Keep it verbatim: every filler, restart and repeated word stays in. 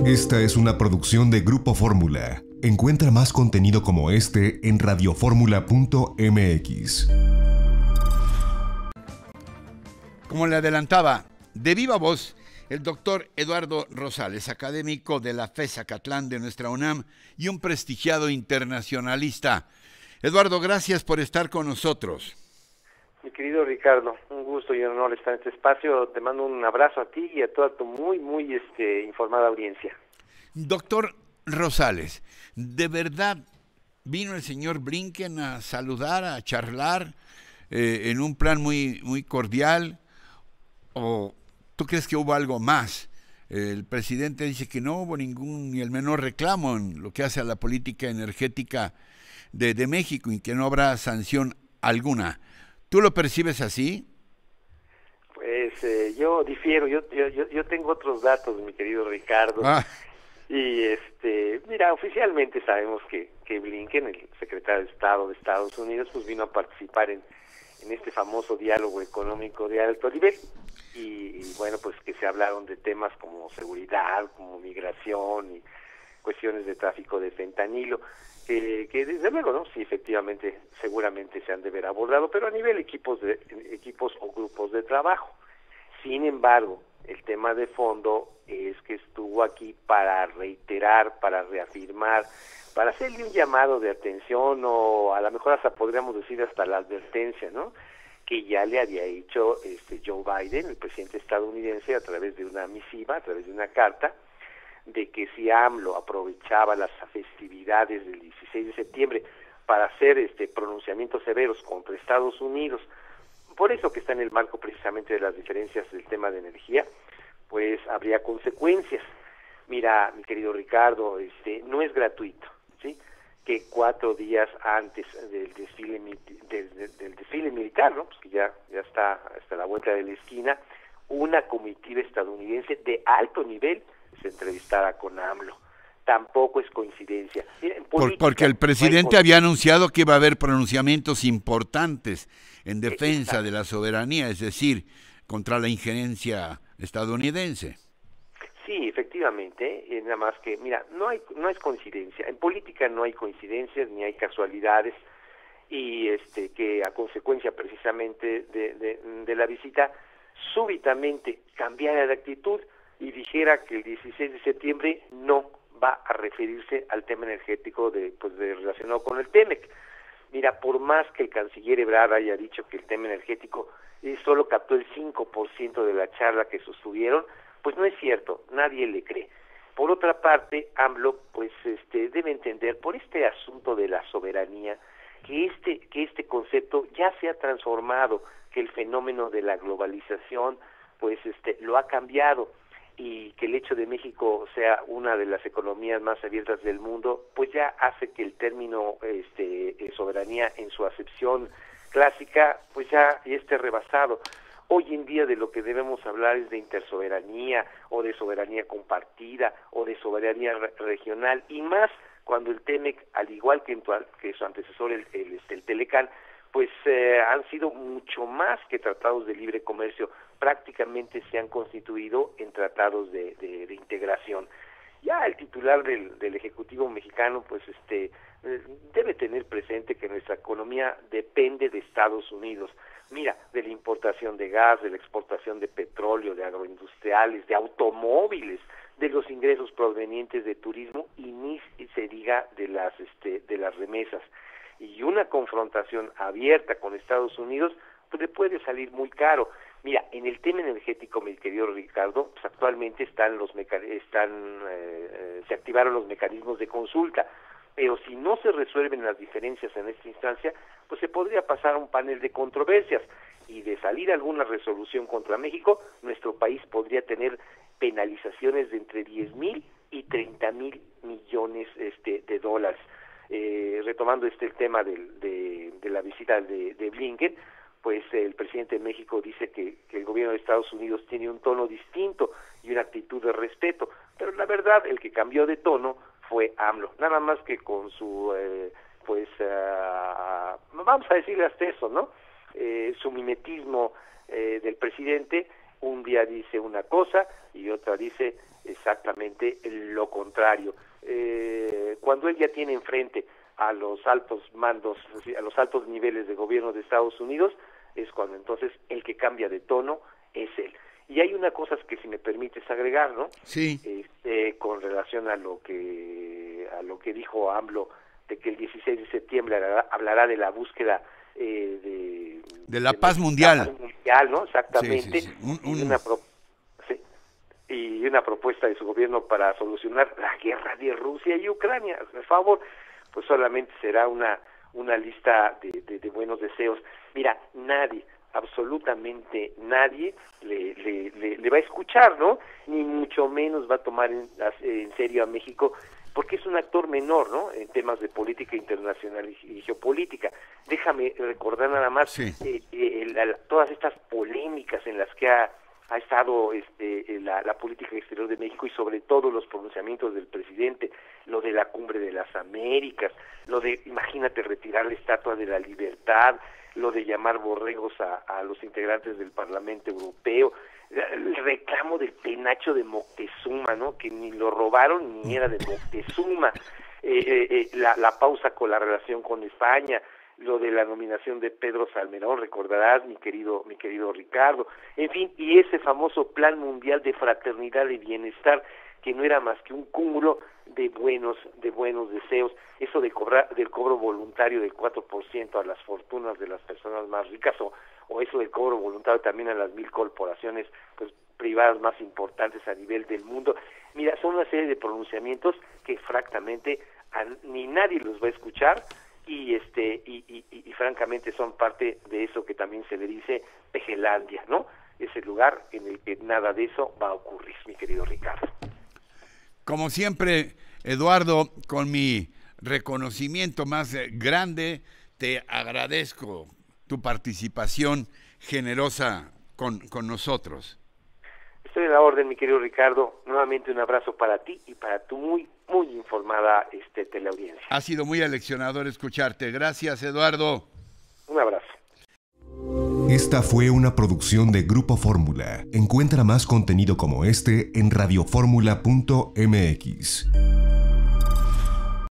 Esta es una producción de Grupo Fórmula. Encuentra más contenido como este en radioformula punto m x. Como le adelantaba, de viva voz, el doctor Eduardo Rosales, académico de la FES Zacatlán de nuestra UNAM y un prestigiado internacionalista. Eduardo, gracias por estar con nosotros. Mi querido Ricardo, un gusto y un honor estar en este espacio. Te mando un abrazo a ti y a toda tu muy, muy este, informada audiencia. Doctor Rosales, ¿de verdad vino el señor Blinken a saludar, a charlar eh, en un plan muy, muy cordial? ¿O tú crees que hubo algo más? El presidente dice que no hubo ningún ni el menor reclamo en lo que hace a la política energética de, de México y que no habrá sanción alguna. ¿Tú lo percibes así? Pues eh, yo difiero, yo, yo yo tengo otros datos, mi querido Ricardo. Ah. Y este, mira, oficialmente sabemos que, que Blinken, el secretario de Estado de Estados Unidos, pues vino a participar en, en este famoso diálogo económico de alto nivel. Y, y bueno, pues que se hablaron de temas como seguridad, como migración y cuestiones de tráfico de fentanilo. Que, que desde luego, ¿no? Sí, efectivamente, seguramente se han de ver abordado, pero a nivel equipos de equipos o grupos de trabajo. Sin embargo, el tema de fondo es que estuvo aquí para reiterar, para reafirmar, para hacerle un llamado de atención o a lo mejor hasta podríamos decir hasta la advertencia, ¿no? Que ya le había hecho este Joe Biden, el presidente estadounidense, a través de una misiva, a través de una carta, de que si AMLO aprovechaba las festividades del dieciséis de septiembre para hacer este pronunciamientos severos contra Estados Unidos, por eso que está en el marco precisamente de las diferencias del tema de energía, pues habría consecuencias. Mira, mi querido Ricardo, este no es gratuito, ¿sí? Que cuatro días antes del desfile del, del, del desfile militar, ¿no? Pues que ya ya está hasta la vuelta de la esquina, una comitiva estadounidense de alto nivel se entrevistara con AMLO. Tampoco es coincidencia. Mira, Por, porque el presidente no había anunciado que iba a haber pronunciamientos importantes en defensa Exacto. de la soberanía, es decir, contra la injerencia estadounidense. Sí, efectivamente, eh, nada más que, mira, no hay no es coincidencia. En política no hay coincidencias ni hay casualidades y este que a consecuencia precisamente de, de, de la visita súbitamente cambiara de actitud y dijera que el dieciséis de septiembre no va a referirse al tema energético de pues de relacionado con el TEMEC. Mira, por más que el canciller Ebrard haya dicho que el tema energético eh, solo captó el cinco por ciento de la charla que sostuvieron, pues no es cierto, nadie le cree. Por otra parte, AMLO pues este debe entender por este asunto de la soberanía que este que este concepto ya se ha transformado, que el fenómeno de la globalización pues este lo ha cambiado. Y que el hecho de México sea una de las economías más abiertas del mundo, pues ya hace que el término este, soberanía en su acepción clásica, pues ya esté rebasado. Hoy en día de lo que debemos hablar es de intersoberanía, o de soberanía compartida, o de soberanía re regional, y más cuando el TEMEC, al igual que, en tu, que su antecesor, el, el, este, el Telecán, pues eh, han sido mucho más que tratados de libre comercio, prácticamente se han constituido en tratados de, de, de integración. Ya el titular del, del Ejecutivo mexicano, pues este debe tener presente que nuestra economía depende de Estados Unidos. Mira, de la importación de gas, de la exportación de petróleo, de agroindustriales, de automóviles, de los ingresos provenientes de turismo y ni se diga de las este de las remesas. Y una confrontación abierta con Estados Unidos pues le puede salir muy caro. Mira, en el tema energético, mi querido Ricardo, pues actualmente están los están eh, se activaron los mecanismos de consulta, pero si no se resuelven las diferencias en esta instancia, pues se podría pasar a un panel de controversias y de salir alguna resolución contra México, nuestro país podría tener penalizaciones de entre diez mil y treinta mil millones este, de dólares. Eh, retomando este el tema del, de, de la visita de, de Blinken, pues el presidente de México dice que, que el gobierno de Estados Unidos tiene un tono distinto y una actitud de respeto, pero la verdad el que cambió de tono fue AMLO, nada más que con su, eh, pues, uh, vamos a decirle hasta eso, ¿no? Eh, su mimetismo eh, del presidente un día dice una cosa y otra dice exactamente lo contrario. Eh, cuando él ya tiene enfrente a los altos mandos, a los altos niveles de gobierno de Estados Unidos, es cuando entonces el que cambia de tono es él. Y hay una cosa que, si me permites agregar, ¿no? Sí. Este, con relación a lo que a lo que dijo AMLO, de que el dieciséis de septiembre hablará, hablará de la búsqueda eh, de, de la de paz mundial. La paz mundial, ¿no? Exactamente. Sí, sí, sí. Un, un... Y, una pro, sí, y una propuesta de su gobierno para solucionar la guerra de Rusia y Ucrania. Por favor, pues solamente será una una lista de, de, de buenos deseos. Mira, nadie, absolutamente nadie le, le, le, le va a escuchar, ¿no? Ni mucho menos va a tomar en, en serio a México, porque es un actor menor, ¿no?, en temas de política internacional y, y geopolítica. Déjame recordar nada más sí. eh, eh, la, todas estas polémicas en las que ha, ha estado este, la, la política exterior de México, y sobre todo los pronunciamientos del presidente, lo de la Cumbre de las Américas, lo de, imagínate, retirar la Estatua de la Libertad, lo de llamar borregos a, a los integrantes del Parlamento Europeo, el reclamo del penacho de Moctezuma, ¿no?, que ni lo robaron ni era de Moctezuma, eh, eh, eh, la, la pausa con la relación con España, lo de la nominación de Pedro Salmerón, recordarás, mi querido mi querido Ricardo, en fin, y ese famoso Plan Mundial de Fraternidad y Bienestar, que no era más que un cúmulo de buenos de buenos deseos, eso de cobrar del cobro voluntario del cuatro por ciento a las fortunas de las personas más ricas, o, o eso del cobro voluntario también a las mil corporaciones pues privadas más importantes a nivel del mundo. Mira, son una serie de pronunciamientos que francamente a, ni nadie los va a escuchar, y este y, y, y, y francamente son parte de eso que también se le dice Pejelandia, ¿no? Ese lugar en el que nada de eso va a ocurrir, mi querido Ricardo. Como siempre, Eduardo, con mi reconocimiento más grande, te agradezco tu participación generosa con, con nosotros. Estoy en la orden, mi querido Ricardo. Nuevamente un abrazo para ti y para tu muy, muy informada este, teleaudiencia. Ha sido muy aleccionador escucharte. Gracias, Eduardo. Un abrazo. Esta fue una producción de Grupo Fórmula. Encuentra más contenido como este en radio fórmula punto m x.